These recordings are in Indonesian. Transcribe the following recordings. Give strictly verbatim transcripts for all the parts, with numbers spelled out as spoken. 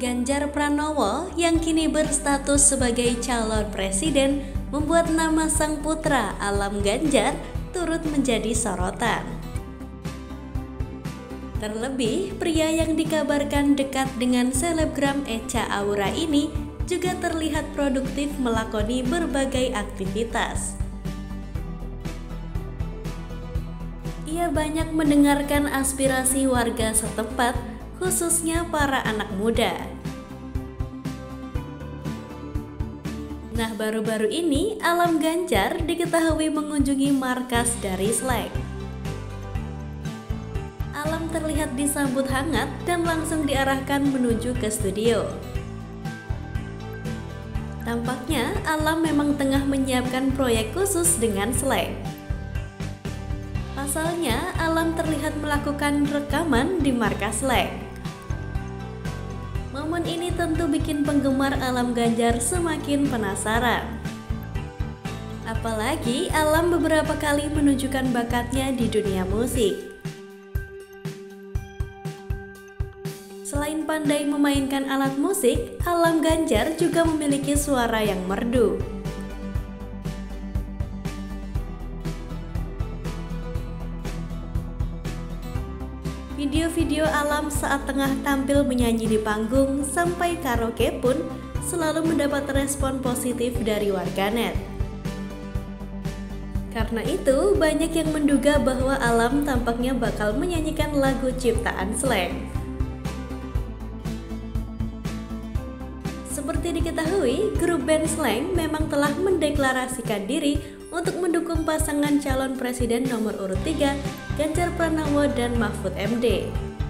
Ganjar Pranowo yang kini berstatus sebagai calon presiden membuat nama sang putra Alam Ganjar turut menjadi sorotan. Terlebih, pria yang dikabarkan dekat dengan selebgram Echa Aura ini juga terlihat produktif melakoni berbagai aktivitas. Ia banyak mendengarkan aspirasi warga setempat, khususnya para anak muda. Nah, baru-baru ini Alam Ganjar diketahui mengunjungi markas dari Slank. Alam terlihat disambut hangat dan langsung diarahkan menuju ke studio. Tampaknya Alam memang tengah menyiapkan proyek khusus dengan Slank. Pasalnya, Alam terlihat melakukan rekaman di markas Slank. Momen ini tentu bikin penggemar Alam Ganjar semakin penasaran. Apalagi Alam beberapa kali menunjukkan bakatnya di dunia musik. Selain pandai memainkan alat musik, Alam Ganjar juga memiliki suara yang merdu. Video-video Alam saat tengah tampil menyanyi di panggung sampai karaoke pun selalu mendapat respon positif dari warganet. Karena itu, banyak yang menduga bahwa Alam tampaknya bakal menyanyikan lagu ciptaan Slank. Seperti diketahui, grup band Slank memang telah mendeklarasikan diri untuk mendukung pasangan calon presiden nomor urut tiga, Ganjar Pranowo dan Mahfud M D.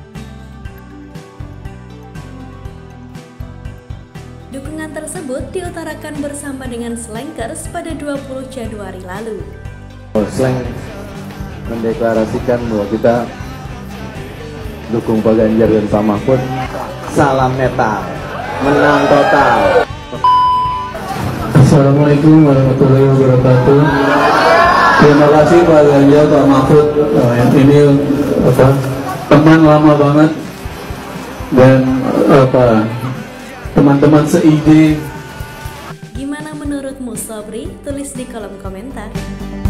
Dukungan tersebut diutarakan bersama dengan Slankers pada dua puluh Januari lalu. Slank mendeklarasikan bahwa kita dukung Pak Ganjar dan Pak Mahfud. Salam metal, menang total. Assalamualaikum warahmatullahi wabarakatuh. Terima kasih Pak Ganjar, Pak Mahfud. Oh, ini apa, teman lama banget dan apa teman-teman seide. Gimana menurutmu, Sobri? Tulis di kolom komentar.